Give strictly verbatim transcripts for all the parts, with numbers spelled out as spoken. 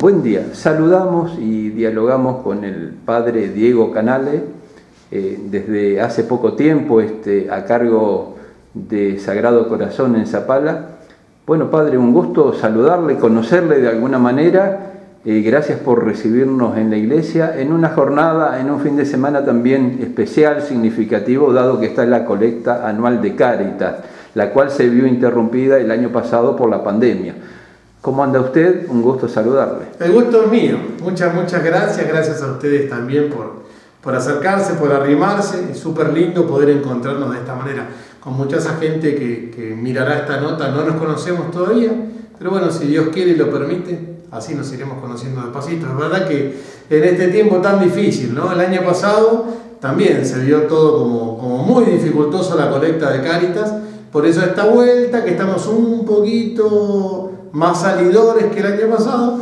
Buen día, saludamos y dialogamos con el padre Diego Canale, eh, desde hace poco tiempo este, a cargo de Sagrado Corazón en Zapala. Bueno, padre, un gusto saludarle, conocerle de alguna manera. Eh, gracias por recibirnos en la iglesia, en una jornada, en un fin de semana también especial, significativo, dado que está la colecta anual de Cáritas, la cual se vio interrumpida el año pasado por la pandemia. ¿Cómo anda usted? Un gusto saludarle. El gusto es mío. Muchas, muchas gracias. Gracias a ustedes también por, por acercarse, por arrimarse. Es súper lindo poder encontrarnos de esta manera. Con mucha esa gente que, que mirará esta nota, no nos conocemos todavía, pero bueno, si Dios quiere y lo permite, así nos iremos conociendo despacito. Es verdad que en este tiempo tan difícil, ¿no? El año pasado también se vio todo como, como muy dificultoso la colecta de Cáritas. Por eso esta vuelta, que estamos un poquito más salidores que el año pasado,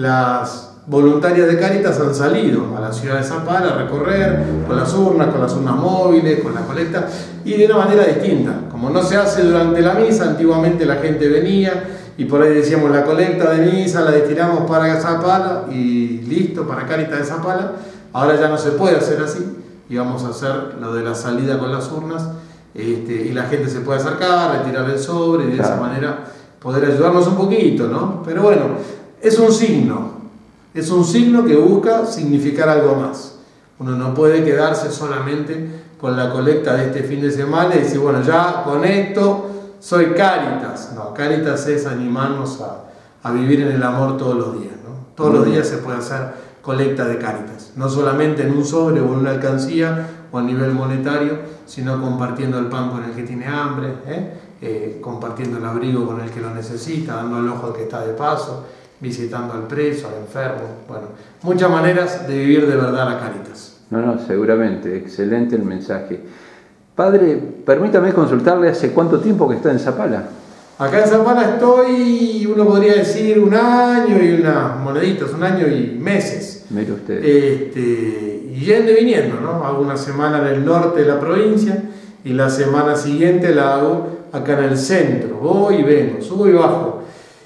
las voluntarias de Cáritas han salido a la ciudad de Zapala a recorrer con las urnas, con las urnas móviles, con la colecta, y de una manera distinta. Como no se hace durante la misa, antiguamente la gente venía y por ahí decíamos la colecta de misa la destinamos para Zapala y listo, para Cáritas de Zapala. Ahora ya no se puede hacer así y vamos a hacer lo de la salida con las urnas, este, y la gente se puede acercar, retirar el sobre y de claro. esa manera poder ayudarnos un poquito, ¿no? Pero bueno, es un signo, es un signo que busca significar algo más. Uno no puede quedarse solamente con la colecta de este fin de semana y decir, bueno, ya con esto soy Cáritas. No, Cáritas es animarnos a, a vivir en el amor todos los días, ¿no? Todos los días se puede hacer colecta de Cáritas, no solamente en un sobre o en una alcancía o a nivel monetario, sino compartiendo el pan con el que tiene hambre, ¿eh? Eh, compartiendo el abrigo con el que lo necesita, dando el ojo al que está de paso, visitando al preso, al enfermo. Bueno, muchas maneras de vivir de verdad la Cáritas. No, no, seguramente, excelente el mensaje. Padre, permítame consultarle, ¿hace cuánto tiempo que está en Zapala? Acá en Zapala estoy, uno podría decir, un año y unas moneditas, un año y meses. Mire usted. Este, y yendo y viniendo, ¿no? Hago una semana en el norte de la provincia y la semana siguiente la hago acá en el centro. Voy y vengo, subo y bajo.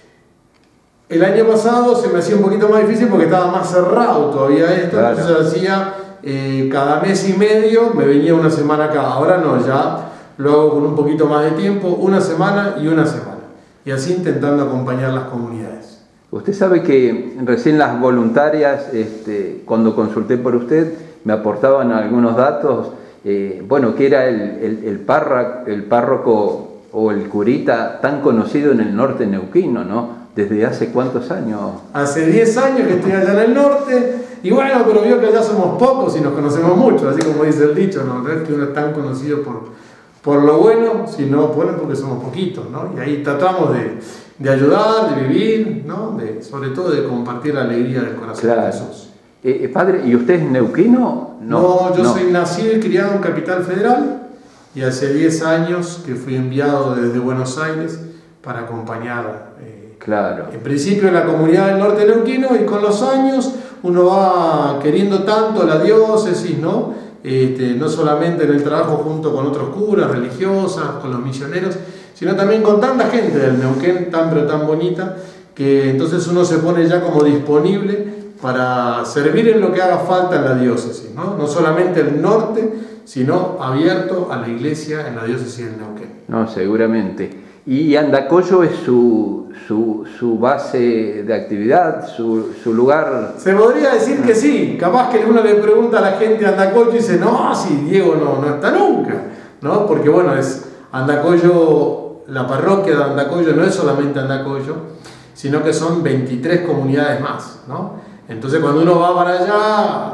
El año pasado se me hacía un poquito más difícil porque estaba más cerrado todavía esto, claro. Entonces hacía eh, cada mes y medio, me venía una semana acá. Ahora no, ya lo hago con un poquito más de tiempo, una semana y una semana. Y así intentando acompañar las comunidades. Usted sabe que recién las voluntarias, este, cuando consulté por usted, me aportaban algunos datos, eh, bueno, que era el, el, el, párroco, el párroco o el curita tan conocido en el norte neuquino, ¿no? ¿Desde hace cuántos años? Hace diez años que estoy allá en el norte, y bueno, pero vio que allá somos pocos y nos conocemos mucho, así como dice el dicho, ¿no? No es que uno es tan conocido por, por lo bueno, sino bueno, porque somos poquitos, ¿no? Y ahí tratamos de, de ayudar, de vivir, ¿no? De, sobre todo de compartir la alegría del corazón claro. de Jesús. Eh, padre, ¿y usted es neuquino? No, no yo no. soy nacido y criado en Capital Federal, y hace diez años que fui enviado desde Buenos Aires para acompañar eh, claro. en principio la comunidad del norte neuquino, y con los años uno va queriendo tanto la diócesis, ¿no? Este, no solamente en el trabajo junto con otros curas, religiosas, con los misioneros, sino también con tanta gente del Neuquén tan pero tan bonita, que entonces uno se pone ya como disponible para servir en lo que haga falta en la diócesis, ¿no? No solamente el norte, sino abierto a la iglesia en la diócesis del Neuquén. No, seguramente. Y Andacollo es su, su, su base de actividad, su, su lugar. Se podría decir que sí. Capaz que uno le pregunta a la gente de Andacollo y dice, no, si Diego no, no está nunca, ¿no? Porque bueno, es Andacollo, la parroquia de Andacollo no es solamente Andacollo, sino que son veintitrés comunidades más, ¿no? Entonces cuando uno va para allá,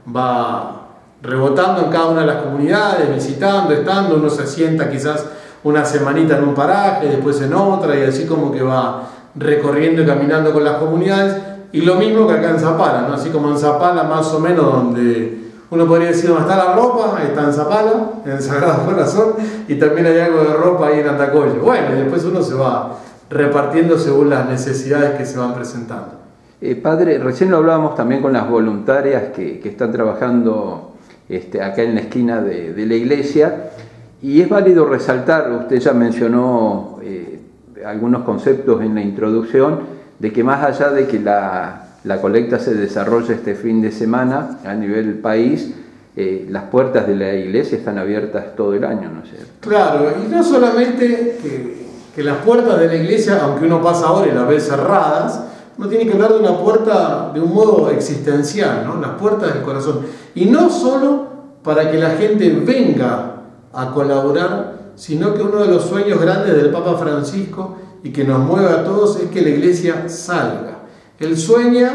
va rebotando en cada una de las comunidades, visitando, estando, uno se sienta quizás una semanita en un paraje, después en otra, y así como que va recorriendo y caminando con las comunidades. Y lo mismo que acá en Zapala, ¿no? Así como en Zapala, más o menos, donde uno podría decir donde está la ropa, está en Zapala, en el Sagrado Corazón, y también hay algo de ropa ahí en Andacollo. Bueno, y después uno se va repartiendo según las necesidades que se van presentando. Eh, padre, recién lo hablábamos también con las voluntarias que, que están trabajando este, acá en la esquina de, de la iglesia. Y es válido resaltar, usted ya mencionó eh, algunos conceptos en la introducción, de que más allá de que la, la colecta se desarrolla este fin de semana a nivel país, eh, las puertas de la iglesia están abiertas todo el año, ¿no es cierto? Claro, y no solamente que, que las puertas de la iglesia, aunque uno pasa ahora y las ve cerradas, uno tiene que hablar de una puerta de un modo existencial, ¿no? Las puertas del corazón. Y no solo para que la gente venga a colaborar, sino que uno de los sueños grandes del Papa Francisco y que nos mueve a todos es que la iglesia salga. Él sueña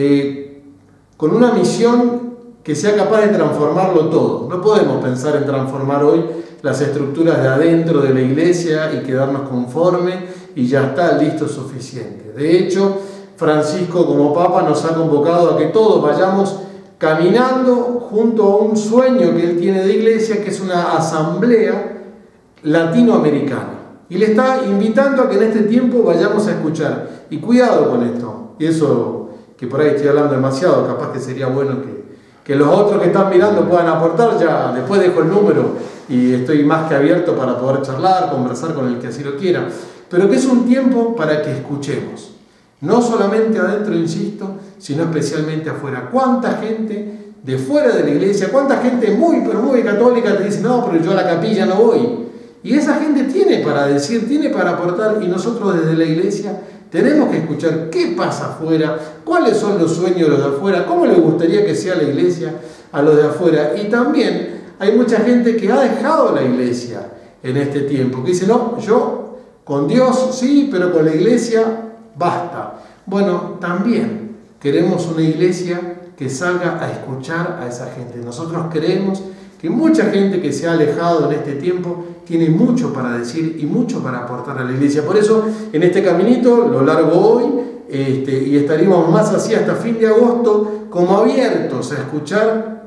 eh, con una misión que sea capaz de transformarlo todo. No podemos pensar en transformar hoy las estructuras de adentro de la iglesia y quedarnos conformes y ya está, listo, suficiente. De hecho, Francisco como Papa nos ha convocado a que todos vayamos caminando junto a un sueño que él tiene de iglesia, que es una asamblea latinoamericana. Y le está invitando a que en este tiempo vayamos a escuchar. Y cuidado con esto. Y eso, que por ahí estoy hablando demasiado, capaz que sería bueno que, que los otros que están mirando puedan aportar. Ya después dejo el número y estoy más que abierto para poder charlar, conversar con el que así lo quiera. Pero que es un tiempo para que escuchemos. No solamente adentro, insisto, sino especialmente afuera. ¿Cuánta gente de fuera de la iglesia, cuánta gente muy, pero muy católica te dice, no, pero yo a la capilla no voy? Y esa gente tiene para decir, tiene para aportar, y nosotros desde la iglesia tenemos que escuchar qué pasa afuera, cuáles son los sueños de los de afuera, cómo les gustaría que sea la iglesia a los de afuera. Y también hay mucha gente que ha dejado la iglesia en este tiempo, que dice, no, yo con Dios sí, pero con la iglesia basta. Bueno, también queremos una iglesia que salga a escuchar a esa gente. Nosotros creemos que mucha gente que se ha alejado en este tiempo tiene mucho para decir y mucho para aportar a la iglesia. Por eso, en este caminito, lo largo hoy, este, y estaríamos más así hasta fin de agosto, como abiertos a escuchar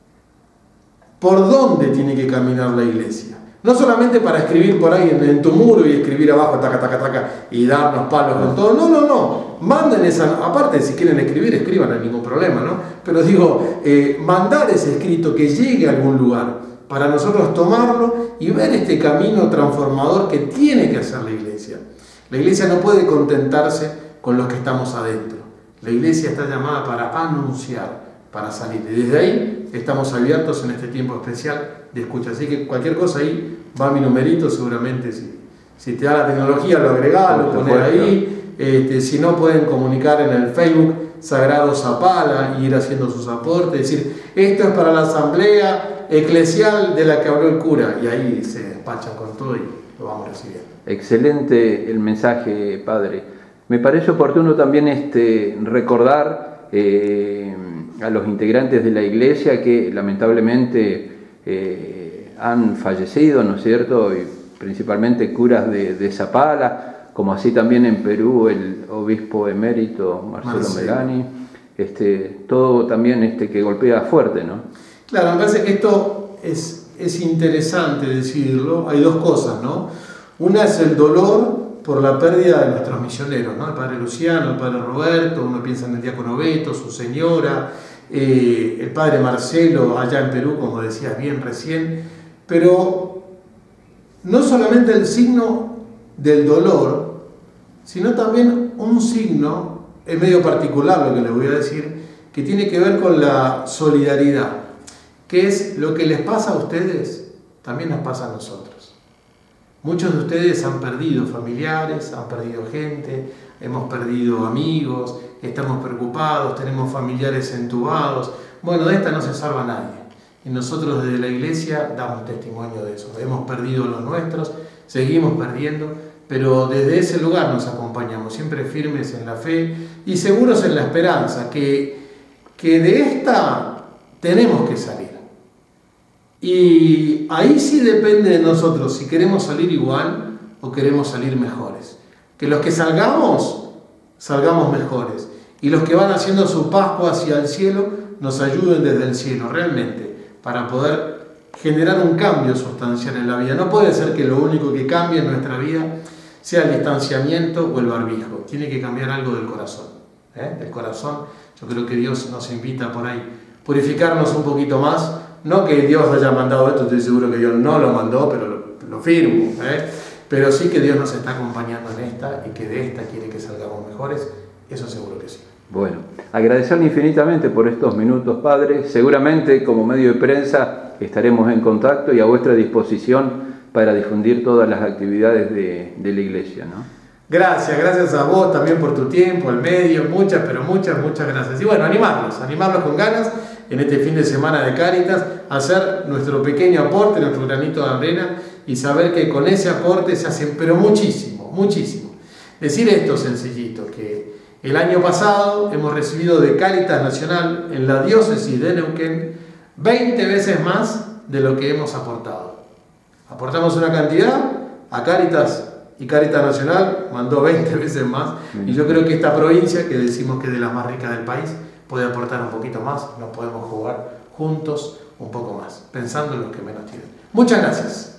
por dónde tiene que caminar la iglesia. No solamente para escribir por ahí en, en tu muro y escribir abajo, taca, taca, taca, y darnos palos con todo. No, no, no. Manden esa, aparte si quieren escribir, escriban, no hay ningún problema, ¿no? Pero digo, eh, mandar ese escrito que llegue a algún lugar, para nosotros tomarlo y ver este camino transformador que tiene que hacer la iglesia. La iglesia no puede contentarse con los que estamos adentro. La iglesia está llamada para anunciar, para salir. Y desde ahí estamos abiertos en este tiempo especial de escucha. Así que cualquier cosa ahí, va mi numerito, seguramente si, si te da la tecnología lo agregás, lo pones ahí. Este, si no, pueden comunicar en el Facebook Sagrado Zapala y ir haciendo sus aportes, decir, esto es para la asamblea eclesial de la que habló el cura, y ahí se despachan con todo y lo vamos recibiendo. Excelente el mensaje, padre. Me parece oportuno también este, recordar eh, a los integrantes de la iglesia que lamentablemente eh, han fallecido, ¿no es cierto? Y principalmente curas de, de Zapala, como así también en Perú el obispo emérito Marcelo, Marcelo. Melani, este, todo también este, que golpea fuerte, ¿no? Claro, me parece que esto es, es interesante decirlo. Hay dos cosas, ¿no? Una es el dolor por la pérdida de nuestros misioneros, ¿no? El padre Luciano, el padre Roberto, uno piensa en el diácono Beto, su señora, eh, el padre Marcelo allá en Perú, como decías bien recién, pero no solamente el signo del dolor, sino también un signo, es medio particular lo que les voy a decir, que tiene que ver con la solidaridad, que es lo que les pasa a ustedes, también nos pasa a nosotros. Muchos de ustedes han perdido familiares, han perdido gente, hemos perdido amigos, estamos preocupados, tenemos familiares entubados. Bueno, de esta no se salva nadie. Y nosotros desde la iglesia damos testimonio de eso. Hemos perdido los nuestros, seguimos perdiendo, pero desde ese lugar nos acompañamos, siempre firmes en la fe y seguros en la esperanza, que, que de esta tenemos que salir. Y ahí sí depende de nosotros si queremos salir igual o queremos salir mejores. Que los que salgamos, salgamos mejores. Y los que van haciendo su Pascua hacia el cielo, nos ayuden desde el cielo, realmente, para poder generar un cambio sustancial en la vida. No puede ser que lo único que cambie en nuestra vida sea el distanciamiento o el barbijo. Tiene que cambiar algo del corazón. ¿eh? Del corazón, yo creo que Dios nos invita por ahí. Purificarnos un poquito más. No que Dios haya mandado esto, estoy seguro que Dios no lo mandó, pero lo, lo firmo. ¿eh? Pero sí que Dios nos está acompañando en esta y que de esta quiere que salgamos mejores. Eso seguro que sí. Bueno, agradecerle infinitamente por estos minutos, Padre. Seguramente como medio de prensa estaremos en contacto y a vuestra disposición para difundir todas las actividades de, de la Iglesia, ¿no? Gracias, gracias a vos también por tu tiempo, el medio, muchas, pero muchas, muchas gracias. Y bueno, animarlos, animarlos con ganas en este fin de semana de Cáritas, hacer nuestro pequeño aporte, nuestro granito de arena y saber que con ese aporte se hacen, pero muchísimo, muchísimo. Decir esto sencillito, que el año pasado hemos recibido de Cáritas Nacional en la diócesis de Neuquén veinte veces más de lo que hemos aportado. Aportamos una cantidad, a Cáritas y Cáritas Nacional mandó veinte veces más, y yo creo que esta provincia, que decimos que es de las más ricas del país, puede aportar un poquito más, nos podemos jugar juntos un poco más, pensando en los que menos tienen. Muchas gracias.